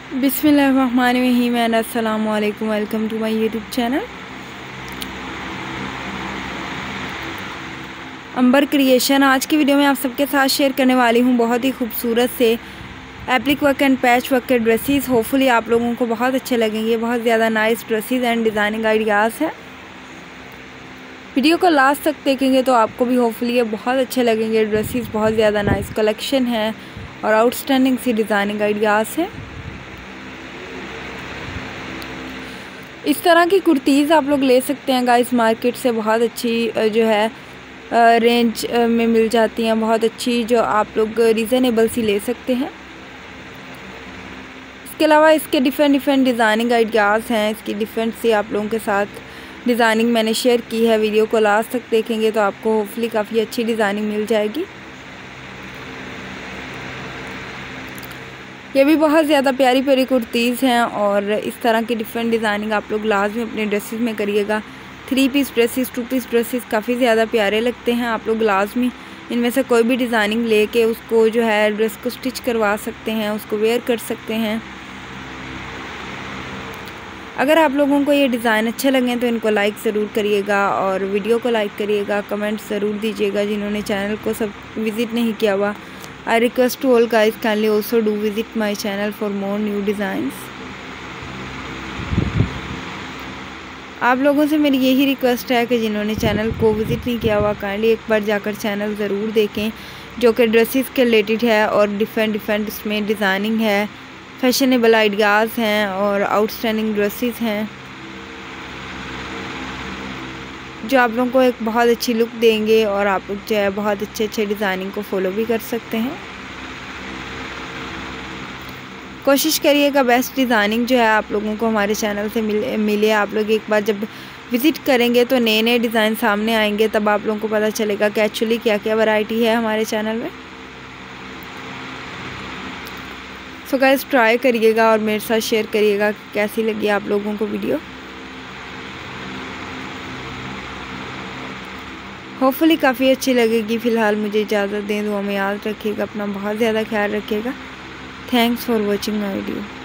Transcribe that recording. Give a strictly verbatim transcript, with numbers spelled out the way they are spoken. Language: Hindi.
बिस्मिल्लाहिर्रहमानिर्रहीम एंड अस्सलामु अलैकुम। Welcome to my YouTube channel Ambar creation. आज की वीडियो में आप सबके साथ शेयर करने वाली हूँ बहुत ही खूबसूरत से applique work and patch work के ड्रेसेस। होपफुली आप लोगों को बहुत अच्छे लगेंगे। बहुत ज़्यादा nice dresses and designing ideas हैं। वीडियो को लास्ट तक देखेंगे तो आपको भी होपफुली ये बहुत अच्छे लगेंगे। ड्रेसेस बहुत ज़्यादा नाइस कलेक्शन है और आउटस्टैंडिंग सी डिज़ाइनिंग आइडियाज़ हैं। इस तरह की कुर्तीज़ आप लोग ले सकते हैं गाइस, मार्केट से बहुत अच्छी जो है रेंज में मिल जाती हैं, बहुत अच्छी, जो आप लोग रीज़नेबल सी ले सकते हैं। इसके अलावा इसके डिफरेंट डिफरेंट डिज़ाइनिंग आइडियाज़ हैं। इसकी डिफरेंट सी आप लोगों के साथ डिज़ाइनिंग मैंने शेयर की है। वीडियो को लास्ट तक देखेंगे तो आपको होपफुली काफ़ी अच्छी डिज़ाइनिंग मिल जाएगी। ये भी बहुत ज़्यादा प्यारी प्यारी कुर्तीज़ हैं और इस तरह की डिफरेंट डिज़ाइनिंग आप लोग लाजमी अपने ड्रेसेस में करिएगा। Three piece dresses, two piece dresses काफ़ी ज़्यादा प्यारे लगते हैं। आप लोग लाजमी इनमें से कोई भी डिज़ाइनिंग लेके उसको जो है ड्रेस को स्टिच करवा सकते हैं, उसको वेयर कर सकते हैं। अगर आप लोगों को ये डिज़ाइन अच्छे लगें तो इनको लाइक ज़रूर करिएगा और वीडियो को लाइक करिएगा, कमेंट ज़रूर दीजिएगा। जिन्होंने चैनल को सब विज़िट नहीं किया हुआ, I request to all guys kindly also do visit my channel for more new designs। आप लोगों से मेरी यही रिक्वेस्ट है कि जिन्होंने चैनल को विज़िट नहीं किया हुआ काइंडली एक बार जाकर चैनल ज़रूर देखें, जो कि ड्रेसेस के रिलेटेड है और डिफरेंट डिफरेंट इसमें डिज़ाइनिंग है, फैशनेबल आइडियाज़ हैं और आउटस्टैंडिंग ड्रेसेस हैं जो आप लोगों को एक बहुत अच्छी लुक देंगे और आप लोग जो है बहुत अच्छे अच्छे डिज़ाइनिंग को फॉलो भी कर सकते हैं। कोशिश करिएगा बेस्ट डिज़ाइनिंग जो है आप लोगों को हमारे चैनल से मिले मिले आप लोग एक बार जब विज़िट करेंगे तो नए नए डिज़ाइन सामने आएंगे, तब आप लोगों को पता चलेगा कि एक्चुअली क्या क्या वैरायटी है हमारे चैनल में। सो गाइस ट्राई करिएगा और मेरे साथ शेयर करिएगा कैसी लगी आप लोगों को वीडियो। होपफुली काफ़ी अच्छी लगेगी। फ़िलहाल मुझे इजाज़त दें, दुआ में याद रखिएगा, अपना बहुत ज़्यादा ख्याल रखिएगा। Thanks for watching my video.